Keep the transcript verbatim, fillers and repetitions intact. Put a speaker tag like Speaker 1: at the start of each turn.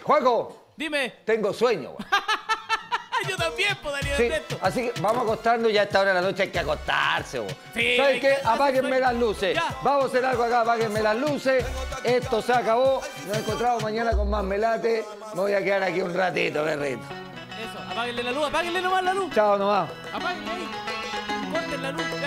Speaker 1: Juaco.
Speaker 2: Dime.
Speaker 1: Tengo sueño.
Speaker 2: Yo también, pues, Daniel
Speaker 1: Sí,
Speaker 2: Ernesto.
Speaker 1: así que vamos acostando, ya a esta hora de la noche hay que acostarse. Bo.
Speaker 2: Sí,
Speaker 1: ¿Sabes
Speaker 2: hay
Speaker 1: qué?
Speaker 2: que-
Speaker 1: Apáguenme las luces.
Speaker 2: Ya.
Speaker 1: Vamos a hacer algo acá, apáguenme las luces. Esto se acabó. Nos encontramos mañana con más melate. Me voy a quedar aquí un ratito, perrito.
Speaker 2: Eso, apáguenle la luz, apáguenle nomás la luz.
Speaker 1: Chao nomás.
Speaker 2: Apáguenle ahí. Corten la luz.